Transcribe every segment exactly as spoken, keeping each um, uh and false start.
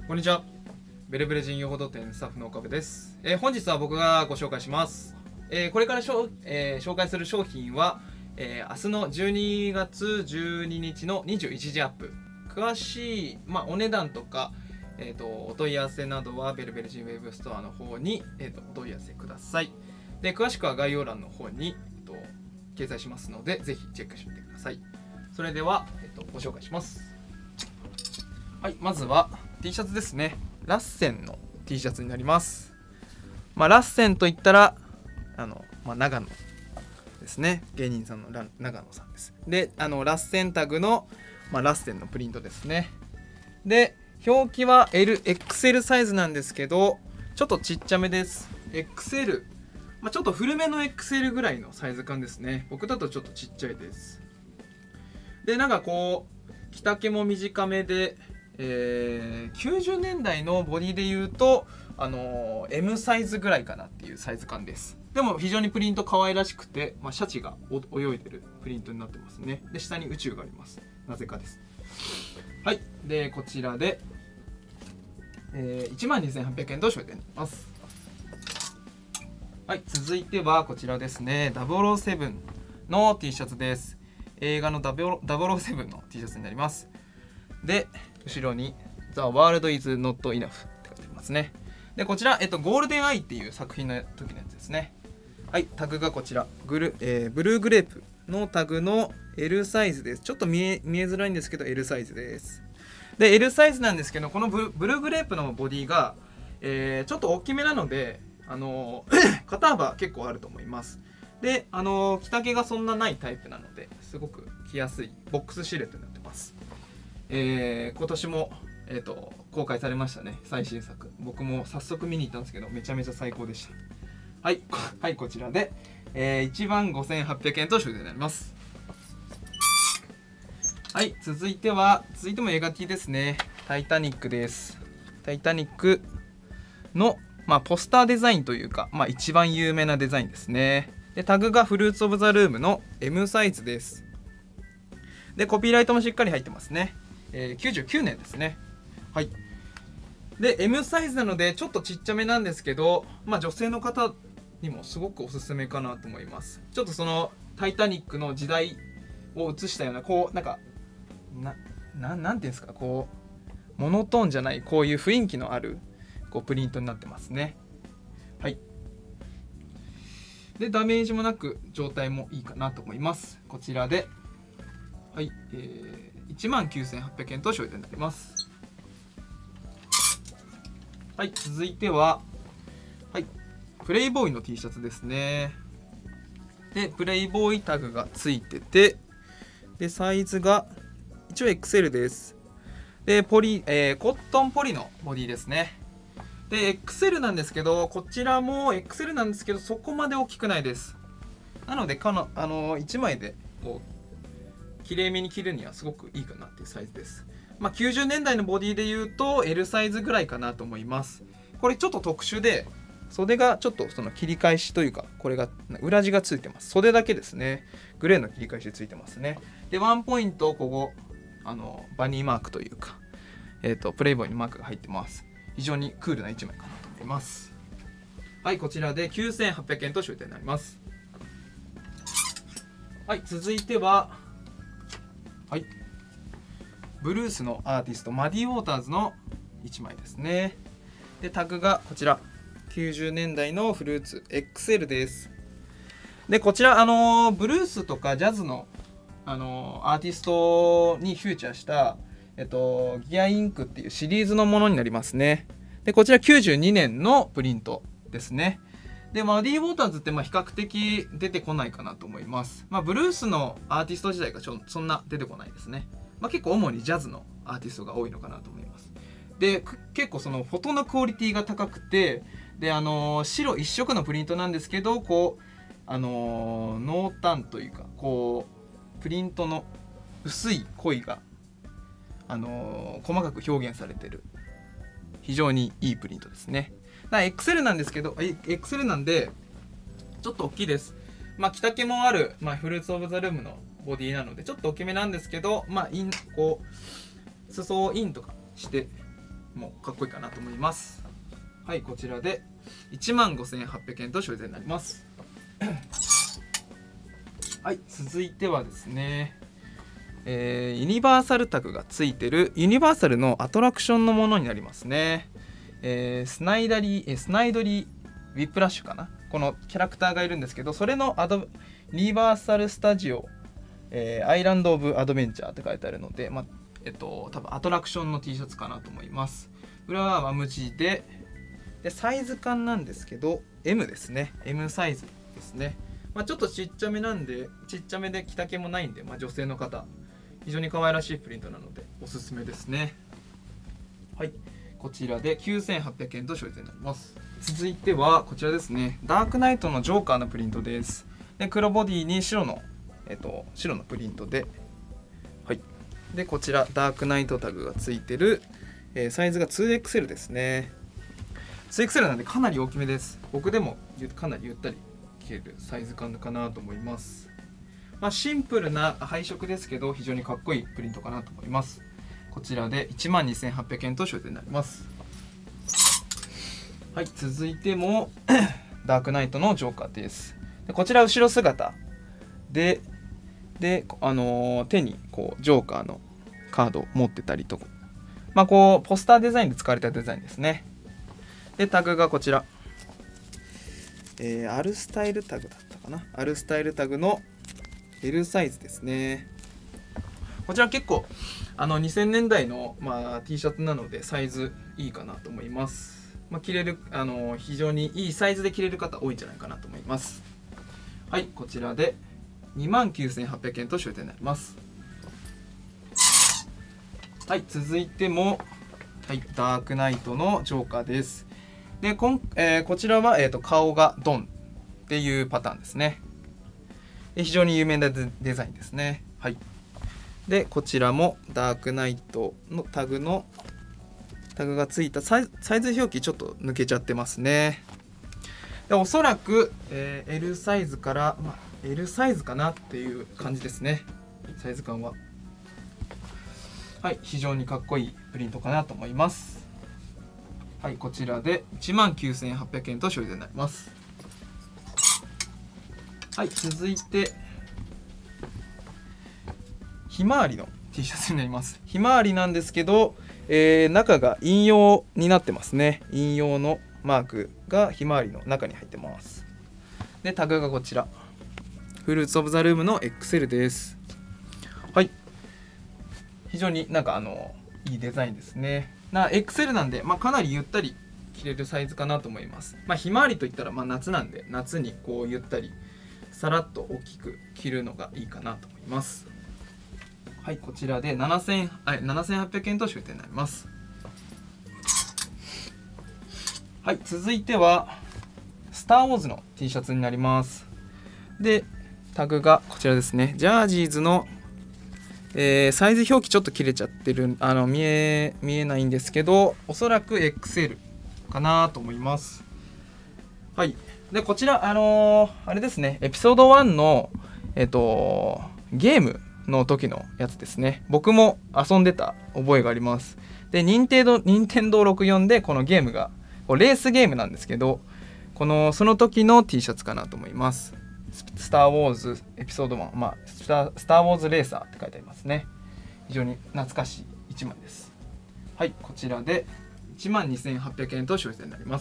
こんにちは。ベルベル人用報道店スタッフの岡部です。えー、本日は僕がご紹介します。えー、これからしょ、えー、紹介する商品は、えー、明日のじゅうにがつじゅうににちのにじゅういちじアップ。詳しい、まあ、お値段とか、えーと、お問い合わせなどはベルベル人ウェブストアの方に、えーと、お問い合わせください。で、詳しくは概要欄の方に、えーと、掲載しますので、ぜひチェックしてみてください。それでは、えーと、ご紹介します。はい、まずは T シャツですね。ラッセンの T シャツになります。まあ、ラッセンといったらあの、まあ、長野ですね。芸人さんの長野さんです。で、あのラッセンタグの、まあ、ラッセンのプリントですね。で、表記は エルエックスエル サイズなんですけど、ちょっとちっちゃめです。エックスエル、まあ、ちょっと古めの エックスエル ぐらいのサイズ感ですね。僕だとちょっとちっちゃいです。で、なんかこう着丈も短めで、えー、きゅうじゅうねんだいのボディで言うと、あのー、エム サイズぐらいかなっていうサイズ感です。でも非常にプリント可愛らしくて、まあ、シャチが泳いでるプリントになってますね。で、下に宇宙があります。なぜかです。はい。で、こちらで、えー、いちまんにせんはっぴゃくえんと商品になります。はい。続いてはこちらですね。ダブルオーセブンの T シャツです。映画のダブルオーセブンの T シャツになります。で、後ろに The World is Not Enough って書いてありますね。で、こちら、えっと、ゴールデンアイっていう作品の時のやつですね。はい、タグがこちら、グル、えー、ブルーグレープのタグの エル サイズです。ちょっと見え、見えづらいんですけど、エル サイズです。で、エル サイズなんですけど、この ブ, ブルーグレープのボディが、えー、ちょっと大きめなので、あのー、肩幅結構あると思います。で、あのー、着丈がそんなないタイプなので、すごく着やすいボックスシルエットになってます。えー、今年も、えーと、公開されましたね、最新作。僕も早速見に行ったんですけど、めちゃめちゃ最高でした。はい、はい、こちらで、えー、いちまんごせんはっぴゃくえんと商品になります。はい、続いては、続いても映画 T ですね。タイタニックです。タイタニックの、まあ、ポスターデザインというか、まあ、一番有名なデザインですね。で、タグがフルーツオブザルームの エム サイズです。で、コピーライトもしっかり入ってますね。えー、きゅうじゅうきゅうねんですね。はい。で、エム サイズなのでちょっとちっちゃめなんですけど、まあ、女性の方にもすごくおすすめかなと思います。ちょっとそのタイタニックの時代を映したような、こうなんかなななんていうんですか、こうモノトーンじゃない、こういう雰囲気のあるこうプリントになってますね。はい。で、ダメージもなく状態もいいかなと思います。こちらで、はい、えー、いちまんきゅうせんはっぴゃくえんと商品になります。はい、続いては、はい、プレイボーイの T シャツですね。で、プレイボーイタグがついてて、で、サイズが一応 エックスエル です。で、ポリ、えー、コットンポリのボディですね。で、エックスエル なんですけど、こちらも エックスエル なんですけど、そこまで大きくないです。なので、かの、あのー、いちまいで、こう、綺麗めに着るにはすごくいいかなっていうサイズです。まあ、きゅうじゅうねんだいのボディで言うと エル サイズぐらいかなと思います。これちょっと特殊で、袖がちょっとその切り返しというか、これが裏地がついてます。袖だけですね。グレーの切り返しついてますね。で、ワンポイント、ここ、あの、バニーマークというか、えっと、プレイボーイのマークが入ってます。非常にクールないちまいかなと思います。はい、こちらできゅうせんはっぴゃくえんと商品になります。はい、続いては、はい。ブルースのアーティストマディ・ウォーターズのいちまいですね。で、タグがこちらきゅうじゅうねんだいのフルーツ エックスエル です。で、こちらあのー、ブルースとかジャズの、あのー、アーティストにフューチャーした、えっと、ギアインクっていうシリーズのものになりますね。で、こちらきゅうじゅうにねんのプリントですね。で、マディ・ウォーターズってまあ比較的出てこないかなと思います。まあ、ブルースのアーティスト自体がちょそんな出てこないですね。まあ、結構主にジャズのアーティストが多いのかなと思います。で、結構そのフォトのクオリティが高くて、で、あのー、白一色のプリントなんですけど、こう、あのー、濃淡というか、こう、プリントの薄い濃いが、あのー、細かく表現されてる、非常にいいプリントですね。だから エックスエル なんですけど、エックスエル なんで、ちょっと大きいです。まあ、着丈もある、まあ、フルーツオブザルームのボディなのでちょっと大きめなんですけど、まあインこう裾をインとかしてもうかっこいいかなと思います。はい、こちらでいちまんごせんはっぴゃくえんと消費税になります。はい、続いてはですね、えー、ユニバーサルタグがついてるユニバーサルのアトラクションのものになりますね。えー、スナイダリー、えー、スナイドリーウィップラッシュかな、このキャラクターがいるんですけど、それのアドユニバーサルスタジオ、えー、アイランド・オブ・アドベンチャーって書いてあるので、まあえっと多分アトラクションの T シャツかなと思います。裏はマム地で、でサイズ感なんですけど エム ですね。 エム サイズですね。まあ、ちょっとちっちゃめなんで、ちっちゃめで着丈もないんで、まあ、女性の方非常に可愛らしいプリントなのでおすすめですね。はい、こちらできゅうせんはっぴゃくえんと消費税になります。続いてはこちらですね、ダークナイトのジョーカーのプリントです。で黒ボディに白の、えっと、白のプリントで、はい、でこちらダークナイトタグがついてる、えー、サイズが ツーエックスエル ですね。 ツーエックスエル なんでかなり大きめです。僕でもかなりゆったり着れるサイズ感かなと思います。まあ、シンプルな配色ですけど非常にかっこいいプリントかなと思います。こちらでいちまんにせんはっぴゃくえんと消費税になります。はい、続いてもダークナイトのジョーカーです。でこちら後ろ姿で、で、あのー、手にこうジョーカーのカードを持ってたりとか、まあ、こうポスターデザインで使われたデザインですね。でタグがこちら、えー、アルスタイルタグだったかな、アルスタイルタグの エル サイズですね。こちら結構あのにせんねんだいの、まあ、T シャツなのでサイズいいかなと思います。まあ、着れるあの非常にいいサイズで着れる方多いんじゃないかなと思います。はい、こちらでにまんきゅうせんはっぴゃくえんと消費税になります。はい、続いても、はい、ダークナイトのジョーカーです。でこん、えー、こちらは、えーと、顔がドンっていうパターンですね。で非常に有名なデザインですね。はい、でこちらもダークナイトのタグのタグがついたサイズ、サイズ表記ちょっと抜けちゃってますね。でおそらく、えー、エル サイズから、まあ、エル サイズかなっていう感じですね、サイズ感は。はい、非常にかっこいいプリントかなと思います。はい、こちらでいちまんきゅうせんはっぴゃくえんと消費税になります。はい、続いてひまわりの T シャツになります。ひまわりなんですけど、えー、中が引用になってますね。引用のマークがひまわりの中に入ってます。でタグがこちら、フルーツオブザルームの エックスエル です。はい、非常になんかあのいいデザインですね。な エックスエル なんで、まあ、かなりゆったり着れるサイズかなと思います。まあ、ひまわりといったらまあ夏なんで、夏にこうゆったりさらっと大きく着るのがいいかなと思います。はい、こちらでななせんはっぴゃくえんと消費税になります。はい、続いてはスター・ウォーズの T シャツになります。でタグがこちらですね。ジャージーズの、えー、サイズ表記ちょっと切れちゃってる、あの見え見えないんですけど、おそらく エックスエル かなと思います。はい、でこちらあのー、あれですね、エピソードワンのえっとゲームの時のやつですね。僕も遊んでた覚えがあります。で任天堂任天堂ろくじゅうよんでこのゲームがこうレースゲームなんですけど、このその時の T シャツかなと思います。スター・ウォーズエピソードワン、まあスター、スター・ウォーズレーサーって書いてありますね。非常に懐かしいいちまいです。はい、こちらでいちまんにせんはっぴゃくえんと消費税になります。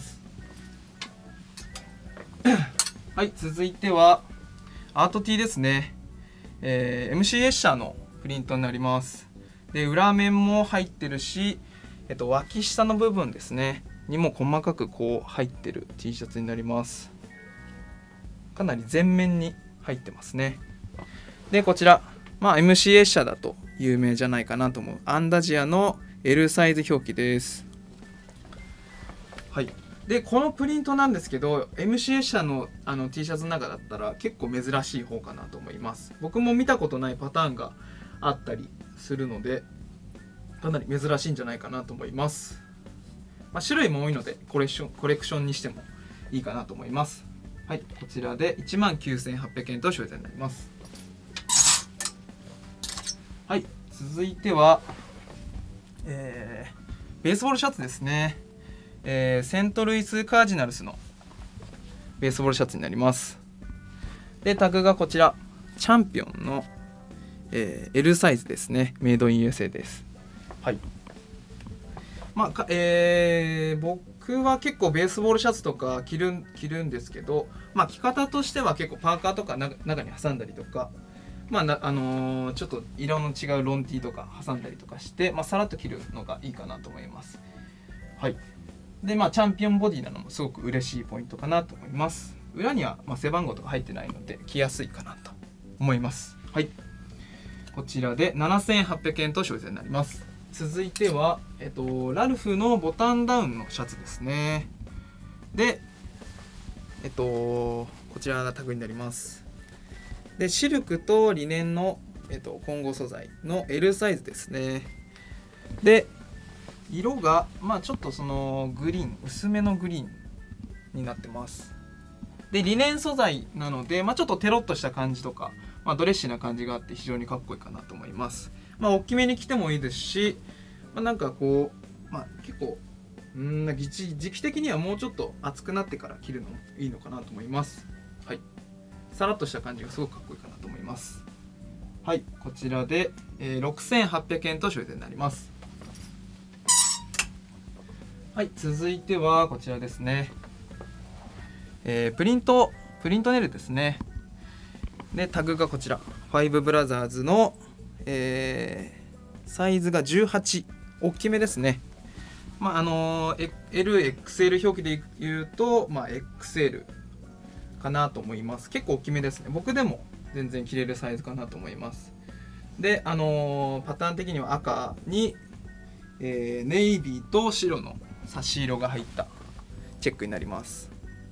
はい、続いてはアート T ですね。えー、エムシー エッシャーのプリントになります。で裏面も入ってるし、えっと、脇下の部分ですねにも細かくこう入ってる T シャツになります。かなり全面に入ってますね。でこちら、まあ、エムシー エッシャーだと有名じゃないかなと思うアンダジアの エル サイズ表記です。はい、でこのプリントなんですけど エムシー エッシャーの、あの T シャツの中だったら結構珍しい方かなと思います。僕も見たことないパターンがあったりするのでかなり珍しいんじゃないかなと思います。まあ、種類も多いのでコレクション、コレクションにしてもいいかなと思います。はい、こちらでいちまんきゅうせんはっぴゃくえんと消費税になります。はい、続いては、えー、 ベースボールシャツですね。えー、セントルイスカージナルスのベースボールシャツになります。でタグがこちらチャンピオンの、えー、L サイズですね。メイドイン ユーエスエー です。はい。まあかえー、僕は結構ベースボールシャツとか着る着るんですけど、まあ、着方としては結構パーカーとか中に挟んだりとか、まあなあのー、ちょっと色の違うロンティーとか挟んだりとかして、まあ、さらっと着るのがいいかなと思います。はい。でまあチャンピオンボディなのもすごく嬉しいポイントかなと思います。裏にはまあ背番号とか入ってないので着やすいかなと思います。はい。こちらでななせんはっぴゃくえんと消費税になります。続いては、えっと、ラルフのボタンダウンのシャツですね。で、えっと、こちらがタグになります。で、シルクとリネンの、えっと、混合素材の L サイズですね。で、色が、まあちょっとそのグリーン、薄めのグリーンになってます。で、リネン素材なので、まあちょっとテロッとした感じとか、まあ、ドレッシーな感じがあって非常にかっこいいかなと思います。まあ、大きめに着てもいいですし、まあ、なんかこう、まあ、結構うん時期時期的にはもうちょっと厚くなってから着るのもいいのかなと思います。はい。さらっとした感じがすごくかっこいいかなと思います。はい。こちらで、えー、ろくせんはっぴゃくえんと消費税になります。はい。続いてはこちらですね。えー、プリントプリントネイルですね。でタグがこちらファイブブラザーズの、えー、サイズがじゅうはち、大きめですね。まああのー、エルエックスエル 表記で言うと、まあ、エックスエル かなと思います。結構大きめですね。僕でも全然着れるサイズかなと思います。であのー、パターン的には赤に、えー、ネイビーと白の差し色が入ったチェックになります。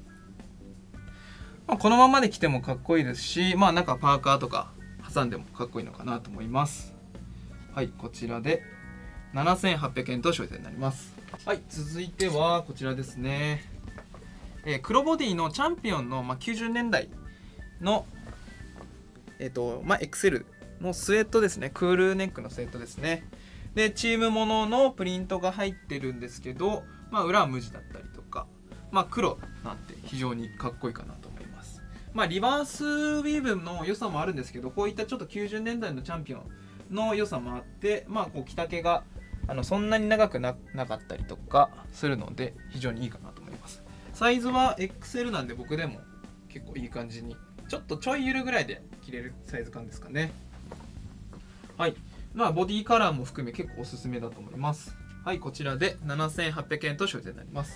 まあ、このままで着てもかっこいいですし、まあなんかパーカーとか挟んでもかっこいいのかなと思います。はい。こちらでななせんはっぴゃくえんと消費税になります。はい。続いてはこちらですね。えー、黒ボディのチャンピオンの、まあ、きゅうじゅうねんだいのえっとまあ エックスエル のスウェットですね。クールネックのスウェットですね。でチームもののプリントが入ってるんですけど、まあ裏は無地だったりとか、まあ黒なんて非常にかっこいいかなと思います。まあリバースウィーブの良さもあるんですけど、こういったちょっときゅうじゅうねんだいのチャンピオンの良さもあって、まあこう着丈があのそんなに長く な, なかったりとかするので非常にいいかなと思います。サイズは エックスエル なんで僕でも結構いい感じに、ちょっとちょいゆるぐらいで着れるサイズ感ですかね。はい。まあボディカラーも含め結構おすすめだと思います。はい。こちらでななせんはっぴゃくえんと消費税になります。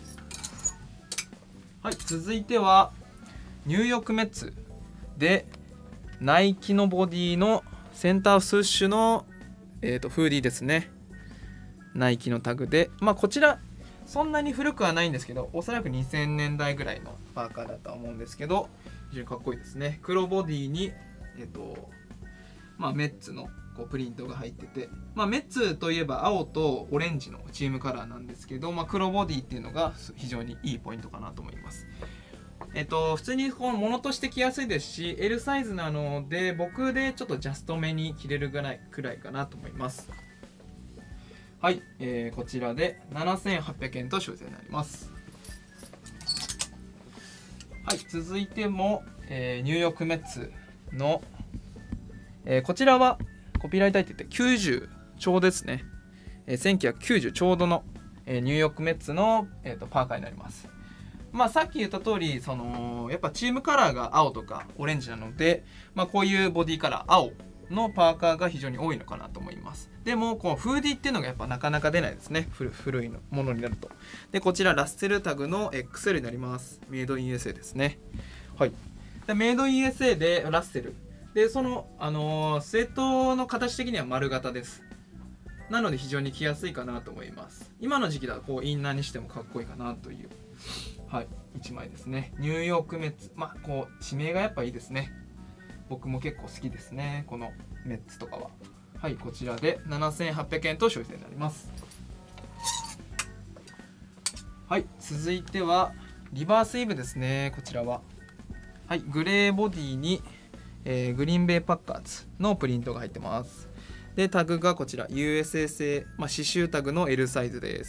はい。続いてはニューヨークメッツでナイキのボディのセンタースッシュの、えー、とフーディーですね。ナイキのタグで、まあこちらそんなに古くはないんですけど、おそらくにせんねんだいぐらいのパーカーだとは思うんですけど、非常にかっこいいですね。黒ボディにえっ、ー、とまあメッツのこうプリントが入ってて、まあメッツといえば青とオレンジのチームカラーなんですけど、まあ黒ボディっていうのが非常にいいポイントかなと思います。えっと、普通にこのものとして着やすいですし、 L サイズなので僕でちょっとジャストめに着れるぐらいくらいかなと思います。はい、えー、こちらでななせんはっぴゃくえんと消費税になります。はい。続いても、えー、ニューヨークメッツの、えー、こちらはコピーライターって言ってきゅうじゅうちょうどですね、えー、せんきゅうひゃくきゅうじゅうちょうどの、えー、ニューヨークメッツの、えー、とパーカーになります。まあさっき言った通り、そのやっぱチームカラーが青とかオレンジなので、まあ、こういうボディカラー青のパーカーが非常に多いのかなと思います。でもこうフーディーっていうのがやっぱなかなか出ないですね。古いのものになると。でこちらラッセルタグの エックスエル になります。メイドイン ユーエスエー ですね。はい。でメイドイン ユーエスエー でラッセルで、そのあのー、スウェットの形的には丸型です。なので非常に着やすいかなと思います。今の時期だとこうインナーにしてもかっこいいかなという、はい、いちまいですね。ニューヨークメッツ、まあこう地名がやっぱいいですね。僕も結構好きですね、このメッツとかは。はい。こちらでななせんはっぴゃくえんと消費税になります。はい。続いてはリバースイーブですね。こちらは、はい、グレーボディに、えー、グリーンベイパッカーズのプリントが入ってます。 でタグがこちら ユーエスエー 製、まあ、刺繍タグの エル サイズです。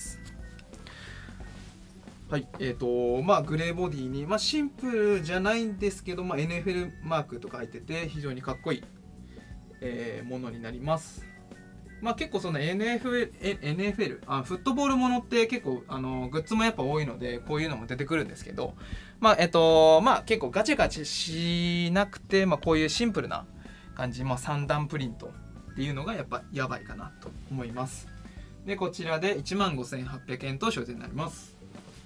はいえーとまあ、グレーボディに、まあ、シンプルじゃないんですけど、まあ、エヌエフエル マークとか入ってて非常にかっこいい、えーものになります。まあ、結構その エヌエフエル, エヌエフエル あフットボールものって結構あのグッズもやっぱ多いのでこういうのも出てくるんですけど、まあえっとまあ、結構ガチガチしなくて、まあ、こういうシンプルな感じ、まあ、さん段プリントっていうのがやっぱやばいかなと思います。でこちらで いちまんごせんはっぴゃくえんと商品になります。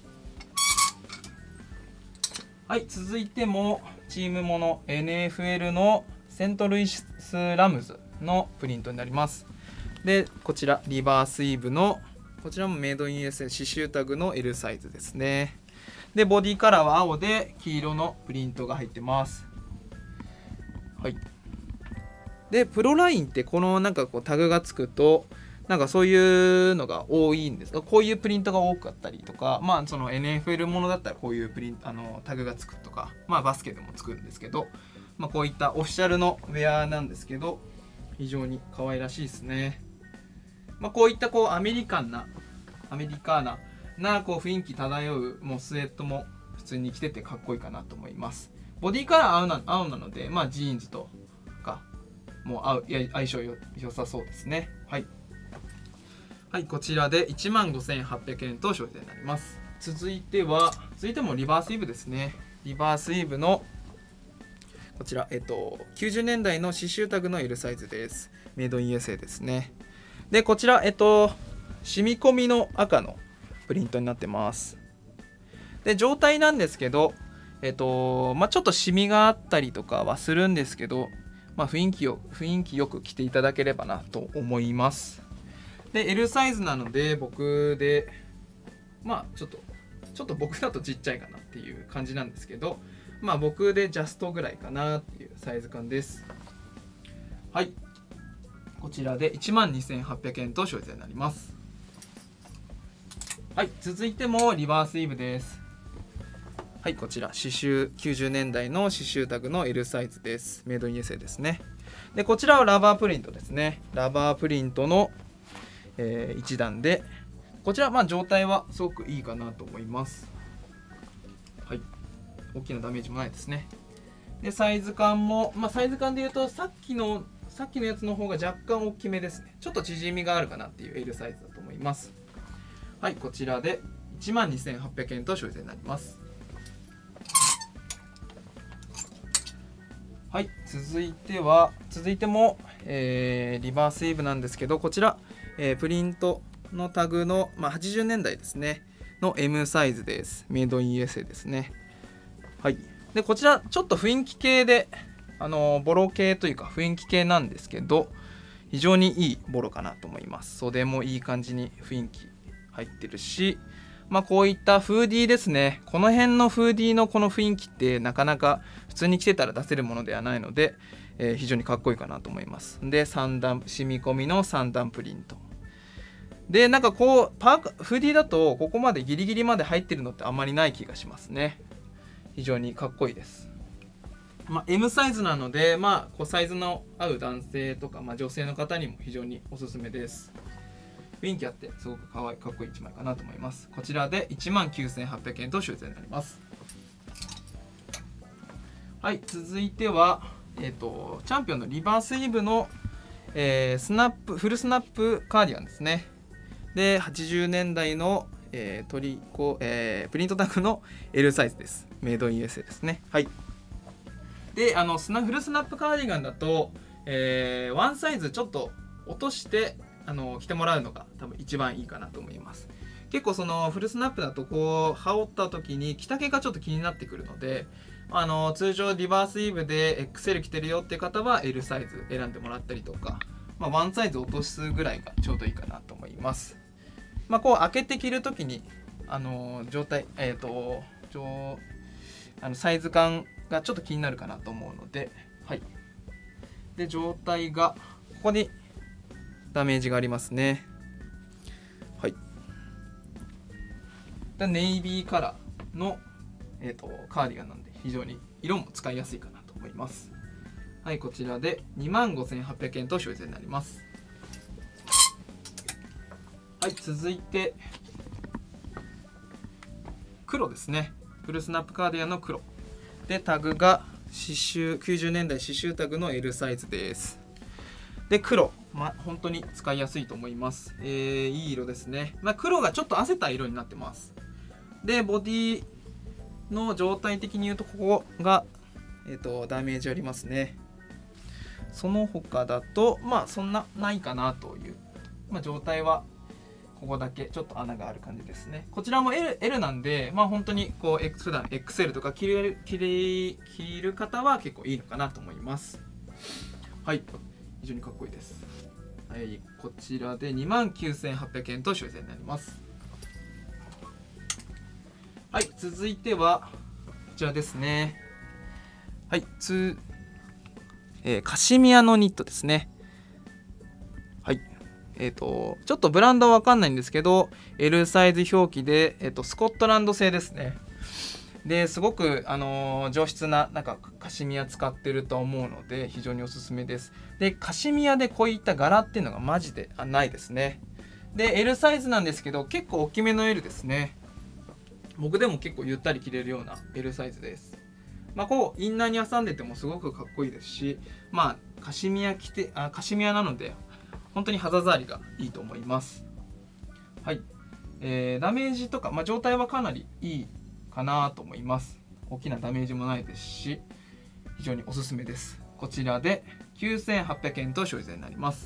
はい、続いてもチームもの エヌエフエル のセントルイス・ラムズのプリントになります。でこちらリバースイーブのこちらもメイドイン ユーエスエー 刺繍タグの エル サイズですね。でボディカラーは青で黄色のプリントが入ってます。はい。でプロラインってこのなんかこうタグがつくとなんかそういうのが多いんですが、こういうプリントが多かったりとか、まあその エヌエフエル ものだったらこういうプリンあのタグがつくとか、まあバスケでもつくんですけど、まあこういったオフィシャルのウェアなんですけど非常に可愛らしいですね。まあこういったこうアメリカンなアメリカーななこう雰囲気漂うもうスウェットも普通に着ててかっこいいかなと思います。ボディカラー青な青なので、まあジーンズとかもう合う相性よ良さそうですね。はい。はい、こちらで いちまんごせんはっぴゃくえんと商品になります。続いては、続いてもリバースイーブですね。リバースイーブのこちら、えっと、きゅうじゅうねんだいの刺繍タグの エル サイズです。メイドイン ユーエスエー ですね。で、こちら、えっと、染み込みの赤のプリントになってます。で、状態なんですけど、えっと、まあ、ちょっとシミがあったりとかはするんですけど、まあ、雰囲気よ、雰囲気よく着ていただければなと思います。で エル サイズなので僕でまあちょっとちょっと僕だとちっちゃいかなっていう感じなんですけど、まあ僕でジャストぐらいかなっていうサイズ感です。はい、こちらで いちまんにせんはっぴゃくえんと商品になります。はい、続いてもリバースイーブです。はい、こちら刺繍きゅうじゅうねんだいの刺繍タグの エル サイズです。メイドイン ユーエスエー ですね。でこちらはラバープリントですね。ラバープリントのえー、いち段でこちらまあ状態はすごくいいかなと思います。はい、大きなダメージもないですね。でサイズ感も、まあ、サイズ感でいうとさっきのさっきのやつの方が若干大きめですね。ちょっと縮みがあるかなっていう エル サイズだと思います。はい、こちらで いちまんにせんはっぴゃくえんと商品になります。はい、続いては続いても、えー、リバースイーブなんですけどこちらえー、プリントのタグの、まあ、はちじゅうねんだいですねの エム サイズです。メイドイン ユーエスエー ですね。はい。でこちらちょっと雰囲気系であのー、ボロ系というか雰囲気系なんですけど非常にいいボロかなと思います。袖もいい感じに雰囲気入ってるし、まあこういったフーディーですね。この辺のフーディーのこの雰囲気ってなかなか普通に着てたら出せるものではないので、えー、非常にかっこいいかなと思います。でさん段染み込みのさん段プリントでなんかこうパーカフーディーだとここまでギリギリまで入ってるのってあんまりない気がしますね。非常にかっこいいです。まあ、エム サイズなので、まあ、こうサイズの合う男性とか、まあ、女性の方にも非常におすすめです。雰囲気あってすごくかわいいかっこいいいちまいかなと思います。こちらで いちまんきゅうせんはっぴゃくえんと修正になります。はい、続いては、えーと、チャンピオンのリバースイーブの、えー、スナップフルスナップカーディガンですね。ではちじゅうねんだいの、えー、トリコ、えー、プリントタグの エル サイズです。メイドイン ユーエスエー ですね。はい。であのスナフルスナップカーディガンだと、えー、ワンサイズちょっと落としてあの着てもらうのが多分一番いいかなと思います。結構そのフルスナップだとこう羽織った時に着丈がちょっと気になってくるので、あの通常リバースイーブで エックスエル 着てるよって方は エル サイズ選んでもらったりとか、まあ、ワンサイズ落とすぐらいがちょうどいいかなと思います。まあ、こう開けて着る時にあの状態えっ、ー、とあのサイズ感がちょっと気になるかなと思うので、はい。で状態がここにダメージがありますね。はい。でネイビーカラーの、えー、とカーディガンなんで非常に色も使いやすいかなと思います。はい、こちらで にまんごせんはっぴゃくえんと消費税になります。 はい、続いて黒ですね。フルスナップカーディガンの黒で、タグが刺繍きゅうじゅうねんだい刺繍タグの エル サイズです。で黒、ま、本当に使いやすいと思います。えー、いい色ですね。まあ、黒がちょっと汗た色になってます。でボディの状態的に言うと、ここが、えー、とダメージありますね。その他だとまあそんなないかなという、まあ、状態はここだけちょっと穴がある感じですね。こちらも L, L なんで、まあ本当にこう普段 エックスエル とか着る着る着る方は結構いいのかなと思います。はい、非常にかっこいいです。はい、こちらで にまんきゅうせんはっぴゃくえんと修正になります。はい、続いてはこちらですね。はい、つ、えー、カシミヤのニットですね。はい。えー、とちょっとブランドは分かんないんですけど エル サイズ表記で、えー、とスコットランド製ですね。ですごく、あのー、上質ななんかカシミヤ使ってると思うので非常におすすめです。でカシミヤでこういった柄っていうのがマジでないですね。で エル サイズなんですけど結構大きめの エル ですね。僕でも結構ゆったり着れるような エル サイズです。まあ、こうインナーに挟んでてもすごくかっこいいですし、まあカシミヤ着てあカシミヤなので本当に肌触りがいいと思います。はい、えー、ダメージとか、まあ、状態はかなりいいかなと思います。大きなダメージもないですし非常におすすめです。こちらできゅうせんはっぴゃくえんと消費税になります。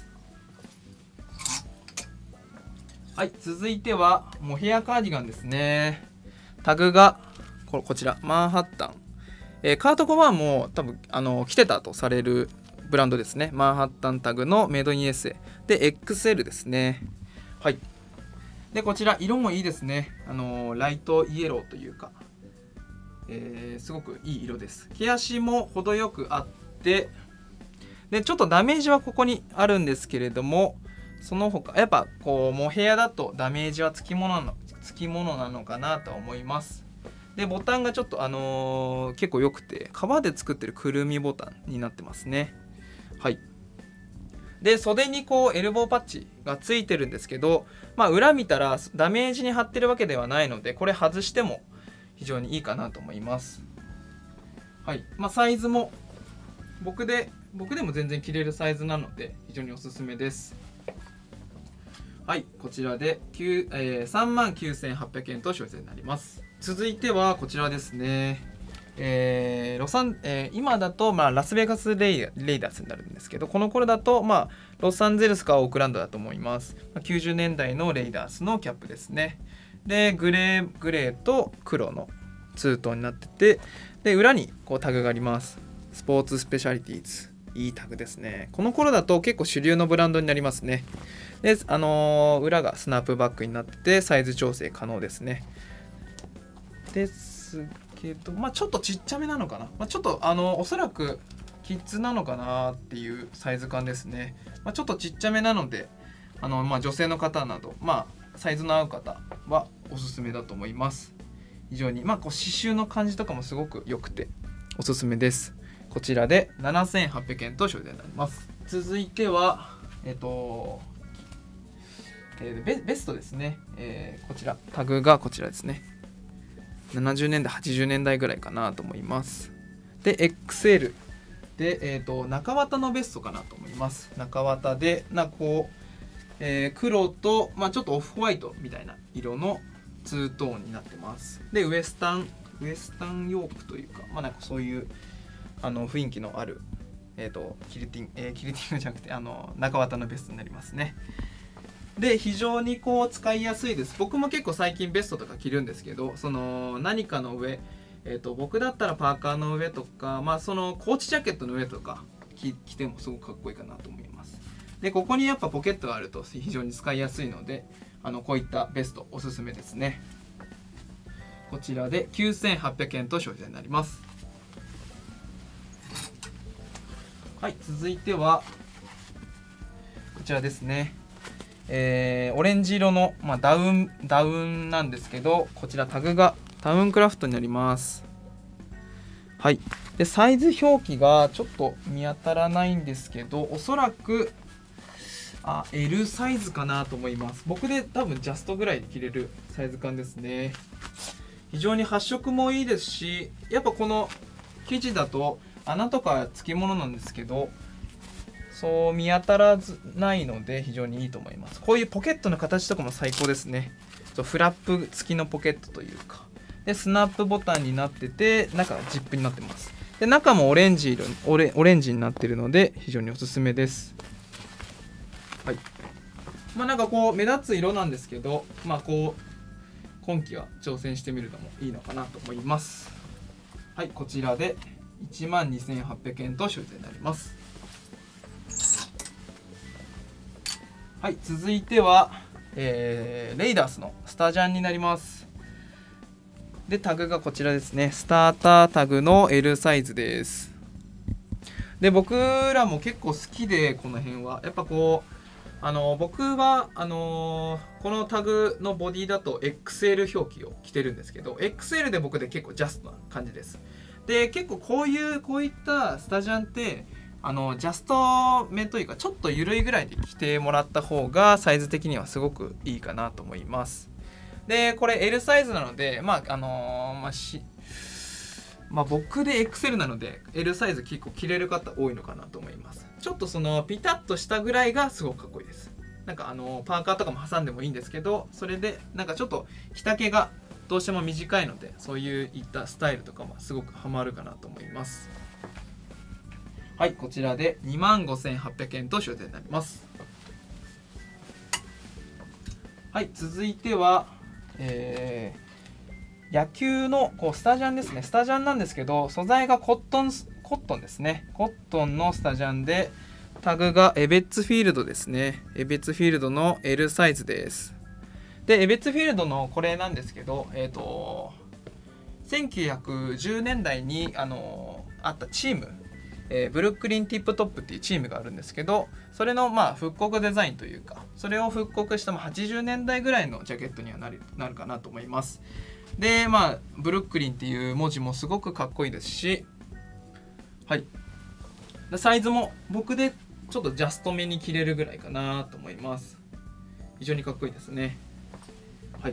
はい、続いてはモヘアカーディガンですね。タグがここちらマンハッタン、えー、カート・コバーンも多分あの着てたとされるブランドですね。マンハッタンタグのメイドインエスエーで エックスエル ですね。はい。でこちら色もいいですね。あのー、ライトイエローというか、えー、すごくいい色です。毛足も程よくあって、でちょっとダメージはここにあるんですけれども、その他やっぱこうモヘアだとダメージはつきものなのつきものなのかなと思います。でボタンがちょっとあのー、結構良くて革で作ってるくるみボタンになってますね。はい。で袖にこうエルボーパッチがついてるんですけど、まあ、裏見たらダメージに貼ってるわけではないのでこれ外しても非常にいいかなと思います。はい。まあ、サイズも僕で僕でも全然着れるサイズなので非常におすすめです。はい、こちらで、えー、さんまんきゅうせんはっぴゃくえんと消費税になります。続いてはこちらですね。えーロサンえー、今だと、まあ、ラスベガスレイ、レイダースになるんですけど、この頃だと、まあ、ロサンゼルスかオークランドだと思います。きゅうじゅうねんだいのレイダースのキャップですね。でグレーグレーと黒のツートンになってて、で裏にこうタグがあります。スポーツスペシャリティーズ、いいタグですね。この頃だと結構主流のブランドになりますね。で、あのー、裏がスナップバックになっててサイズ調整可能ですね。ですけど、まあ、ちょっとちっちゃめなのかな、まあ、ちょっとあのおそらくキッズなのかなっていうサイズ感ですね。まあ、ちょっとちっちゃめなのであの、まあ、女性の方など、まあ、サイズの合う方はおすすめだと思います。非常に、まあ、こう刺繍の感じとかもすごく良くておすすめです。こちらでななせんはっぴゃくえんと消費税になります。続いてはえっとえー、ベ, ベストですね、えー、こちらタグがこちらですね。ななじゅうねんだいはちじゅうねんだいぐらいかなと思います。で エックスエル で、えー、と中綿のベストかなと思います。中綿でなこう、えー、黒と、まあ、ちょっとオフホワイトみたいな色のツートーンになってます。でウエスタンウエスタンヨークというか、まあ、なんかそういうあの雰囲気のある、えー、とキルティング、えー、キルティングじゃなくてあの中綿のベストになりますね。で非常にこう使いやすいです。僕も結構最近ベストとか着るんですけど、その何かの上、えー、と僕だったらパーカーの上とか、まあ、そのコーチジャケットの上とか着てもすごくかっこいいかなと思います。でここにやっぱポケットがあると非常に使いやすいので、あのこういったベストおすすめですね。こちらできゅうせんはっぴゃくえんと消費税になります。はい、続いてはこちらですね。えー、オレンジ色の、まあ、ダウンダウンなんですけど、こちらタグがタウンクラフトになります。はい。でサイズ表記がちょっと見当たらないんですけど、おそらくあ エル サイズかなと思います。僕で多分ジャストぐらいで着れるサイズ感ですね。非常に発色もいいですし、やっぱこの生地だと穴とかつきものなんですけど、そう見当たらずないので非常にいいと思います。こういうポケットの形とかも最高ですね。フラップ付きのポケットというかで、スナップボタンになってて、中がジップになってます。で、中もオレンジ色オレオレンジになってるので非常におすすめです。はい。まあなんかこう目立つ色なんですけど、まあこう今季は挑戦してみるのもいいのかなと思います。はい、こちらでいちまんにせんはっぴゃくえんと消費税になります。はい、続いては、えー、レイダースのスタジャンになります。で、タグがこちらですね。スタータータグの エル サイズです。で、僕らも結構好きで、この辺はやっぱこうあの僕はあのー、このタグのボディだと エックスエル 表記を着てるんですけど、 エックスエル で僕で結構ジャストな感じです。で、結構こういうこういったスタジャンってあのジャストめというかちょっと緩いぐらいで着てもらった方がサイズ的にはすごくいいかなと思います。で、これ エル サイズなので、まああのー、まあしまあ僕で エックスエル なので エル サイズ結構着れる方多いのかなと思います。ちょっとそのピタッとしたぐらいがすごくかっこいいです。なんかあのパーカーとかも挟んでもいいんですけど、それでなんかちょっと着丈がどうしても短いので、そういういったスタイルとかもすごくハマるかなと思います。はい、こちらで にまんごせんはっぴゃくえんと消費税になります。はい、続いては、えー、野球のこうスタジャンですね。スタジャンなんですけど、素材がコットンコットンですね。コットンのスタジャンで、タグがエベッツフィールドですね。エベッツフィールドの エル サイズです。で、エベッツフィールドのこれなんですけど、えっと、せんきゅうひゃくじゅうねんだいにあのあったチーム、えー、ブルックリンティップトップっていうチームがあるんですけど、それのまあ復刻デザインというか、それを復刻したはちじゅうねんだいぐらいのジャケットにはなる、なるかなと思います。で、まあ、ブルックリンっていう文字もすごくかっこいいですし、はい。サイズも僕でちょっとジャストめに着れるぐらいかなと思います。非常にかっこいいですね。はい。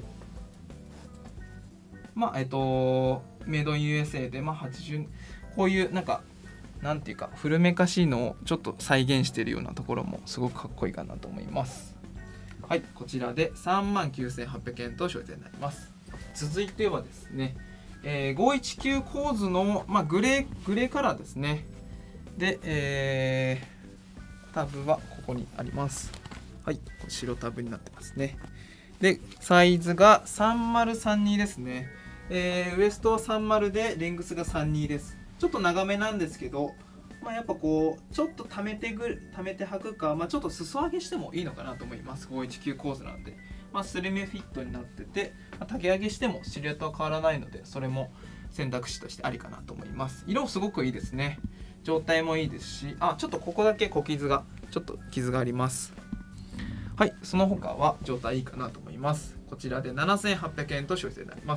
まあ、えっと、メイドイン ユーエスエー で、まあ、はちじゅう、こういうなんか、なんていうか、古めかしいのをちょっと再現しているようなところもすごくかっこいいかなと思います。はい、こちらで さんまんきゅうせんはっぴゃくえんと消費税になります。続いてはですね、えー、ごひゃくじゅうきゅう構図の、まあ、グレー、グレーカラーですね。で、えー、タブはここにあります。はい、白タブになってますね。で、サイズがさんまるさんじゅうにですね。えー、ウエストはさんじゅうで、レングスがさんじゅうにです。ちょっと長めなんですけど、まあ、やっぱこう、ちょっと溜めてぐ、溜めて履くか、まあ、ちょっと裾上げしてもいいのかなと思います。ごひゃくじゅうきゅう構図なんで。まあ、スリムフィットになってて、まあ、丈上げしてもシルエットは変わらないので、それも選択肢としてありかなと思います。色すごくいいですね。状態もいいですし、あ、ちょっとここだけ小傷が、ちょっと傷があります。はい、その他は状態いいかなと思います。こちらでななせんはっぴゃくえんと消費税になります。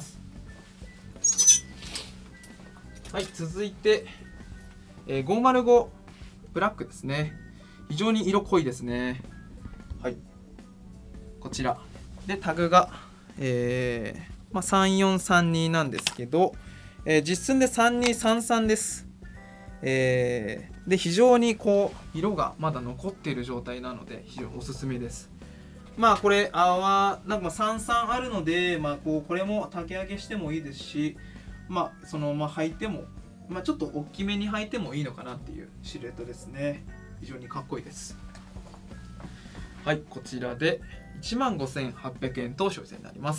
はい、続いて、えー、ごひゃくごブラックですね。非常に色濃いですね。はい、こちらでタグが、えーまあ、さんよんさんになんですけど、えー、実寸でさんにさんさんです。えー、で非常にこう色がまだ残っている状態なので非常におすすめです。まあこれ泡なんかさんさんあるので、まあ、こうこれも丈上げしてもいいですし、まあそのまま履いても、まあ、ちょっと大きめに履いてもいいのかなっていうシルエットですね。非常にかっこいいです。はい、こちらでいちまんごせんはっぴゃくえんと消費税になります。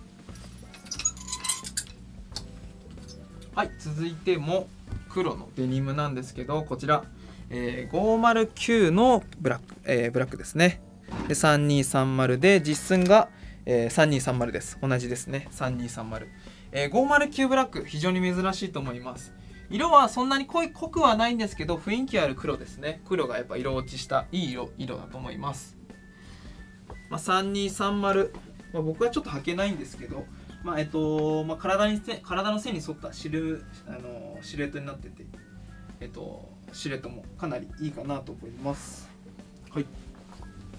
はい、続いても黒のデニムなんですけど、こちら、えー、ごひゃくきゅうのブラック、えー、ブラックですね。でさんにさんまるで実寸が、えー、さんにさんまるです。同じですね。さんにさんまる、えー、ごひゃくきゅうブラック非常に珍しいと思います。色はそんなに濃い濃くはないんですけど、雰囲気ある黒ですね。黒がやっぱ色落ちしたいい色色だと思います。まあ、さんにさんまる、まあ、僕はちょっと履けないんですけど、まあえっとまあ、体に体の線に沿ったシル、あのシルエットになってて、えっと、シルエットもかなりいいかなと思います。はい。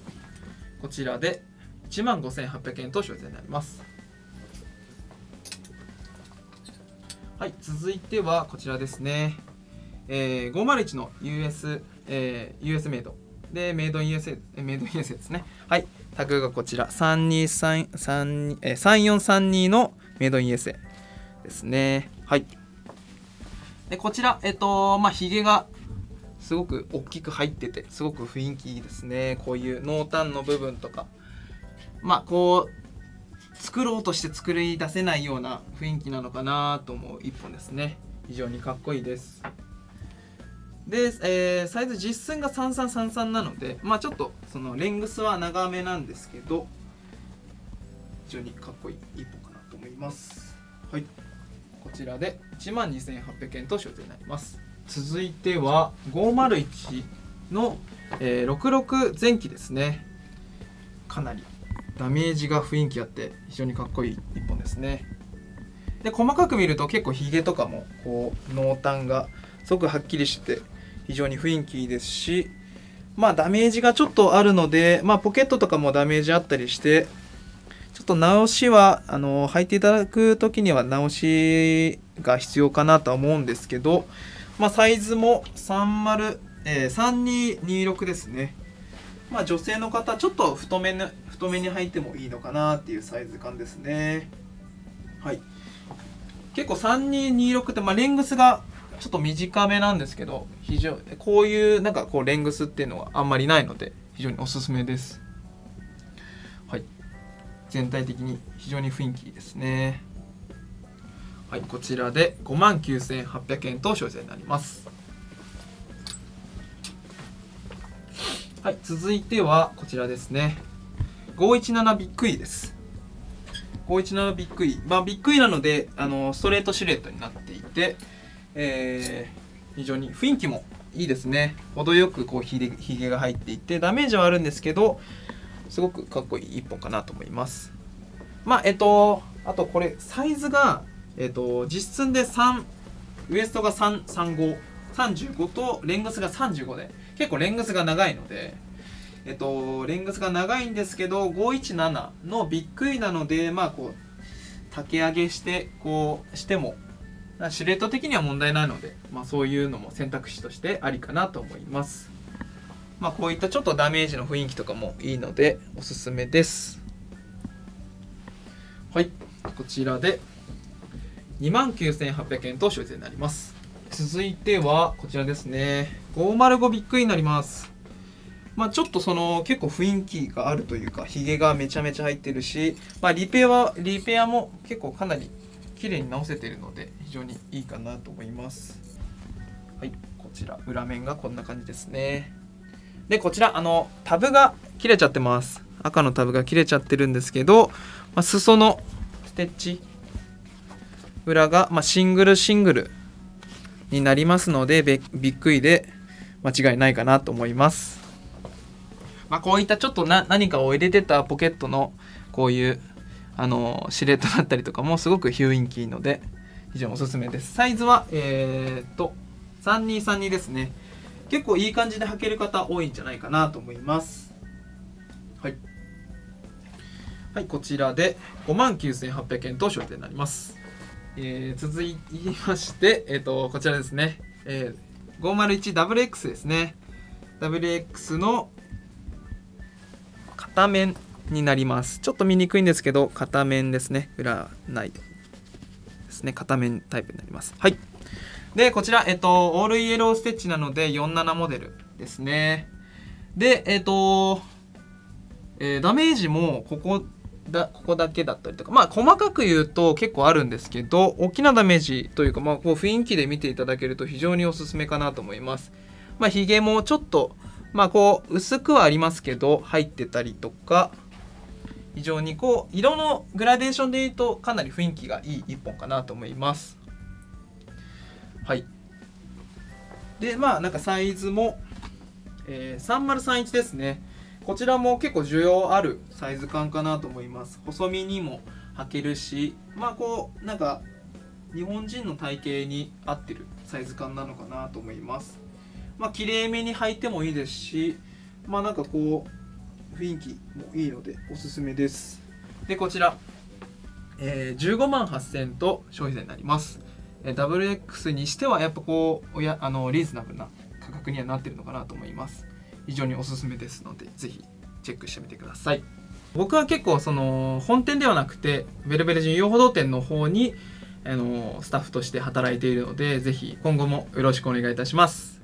こちらでいちまんごせんはっぴゃくえんと消費税になります。はい、続いてはこちらですね。えー、ごまるいちの ユーエス、えー、ユーエス メイドでメイドイン ユーエスエー、メイドイン ユーエスエー ですね。はい、タグがこちらさんにさん、さん、えー、さんよんさんにのメイドイン ユーエスエー ですね。はい。でこちらえっとまあヒゲがすごく大きく入っててすごく雰囲気いいですね。こういう濃淡の部分とか、まあこう作ろうとして作り出せないような雰囲気なのかなと思う一本ですね。非常にかっこいいです。で、えー、サイズ実寸がさんさんさんさんなので、まあちょっとそのレングスは長めなんですけど非常にかっこいい一本かなと思います。はい、こちらでいちまんにせんはっぴゃくえんと消費税になります。続いてはごまるいちの、えー、ろくろく前期ですね。かなりダメージが雰囲気あって非常にかっこいい一本ですね。で細かく見ると結構ヒゲとかもこう濃淡がすごくはっきりして非常に雰囲気いいですし、まあダメージがちょっとあるので、まあポケットとかもダメージあったりしてちょっと直しはあの履いていただく時には直しが必要かなとは思うんですけど、まあサイズもさんじゅう、えー、さんににろくですね。まあ女性の方ちょっと太めの太めに履いてもいいのかなっていうサイズ感ですね。はい。結構さんににろくって、まあ、レングスがちょっと短めなんですけど、非常こういうなんかこうレングスっていうのはあんまりないので非常におすすめです。はい。全体的に非常に雰囲気いいですね。はい、こちらでごまんきゅうせんはっぴゃくえんと消費税になります。はい、続いてはこちらですね。ごひゃくじゅうななビッグイです。ごひゃくじゅうななビッグイ、まあ、ビッグイなのであのストレートシルエットになっていて、えー、非常に雰囲気もいいですね。程よくこうひげひげが入っていてダメージはあるんですけどすごくかっこいい一本かなと思います。まあえっとあとこれサイズが、えっと、実寸でさん、ウエストがさん、さんじゅうご、さんじゅうごとレングスがさんじゅうごで結構レングスが長いので、えっと、レングスが長いんですけどごひゃくじゅうななのビッグイなので、まあこう丈上げしてこうしてもシルエット的には問題ないので、まあ、そういうのも選択肢としてありかなと思います。まあ、こういったちょっとダメージの雰囲気とかもいいのでおすすめです。はい、こちらでにまんきゅうせんはっぴゃくえんと消費税になります。続いてはこちらですね。ごまるごビッグイになります。まあ、ちょっとその結構雰囲気があるというかヒゲがめちゃめちゃ入ってるし、まあ、リペアはリペアも結構かなり綺麗に直せているので非常にいいかなと思います。はい、こちら裏面がこんな感じですね。でこちらあのタブが切れちゃってます。赤のタブが切れちゃってるんですけど、まあ、裾のステッチ裏が、まあ、シングルシングルになりますのでビッグイで間違いないかなと思います。まあ、こういったちょっとな何かを入れてたポケットのこういうあのシルエットだったりとかもすごく雰囲気いいので非常におすすめです。サイズはえー、っとさんにさんにですね。結構いい感じで履ける方多いんじゃないかなと思います。はい、はい、こちらでごまんきゅうせんはっぴゃくえんと消費税になります。えー、続きまして、えー、っとこちらですね、えー、ごまるいちダブリューエックス ですね。ダブリューエックス の片面になります。ちょっと見にくいんですけど片面ですね。裏ないですね。片面タイプになります。はい。でこちらえっとオールイエローステッチなのでよんじゅうななモデルですね。でえっと、えー、ダメージもここだここだけだったりとか、まあ細かく言うと結構あるんですけど大きなダメージというか、まあ、こう雰囲気で見ていただけると非常におすすめかなと思います。まあひげもちょっとまあこう薄くはありますけど入ってたりとか非常にこう色のグラデーションで言うとかなり雰囲気がいい一本かなと思います。はい。でまあなんかサイズも、えー、さんまるさんいちですね。こちらも結構需要あるサイズ感かなと思います。細身にも履けるし、まあこうなんか日本人の体型に合ってるサイズ感なのかなと思います。まあ綺麗めに履いてもいいですし、まあなんかこう雰囲気もいいのでおすすめです。 でこちら、えー、じゅうごまんはっせんと消費税になります。えー、ダブリューエックス にしてはやっぱこうおやあのリーズナブルな価格にはなってるのかなと思います。非常におすすめですのでぜひチェックしてみてください。僕は結構その本店ではなくてベルベル人遊歩道店の方にあのスタッフとして働いているのでぜひ今後もよろしくお願いいたします。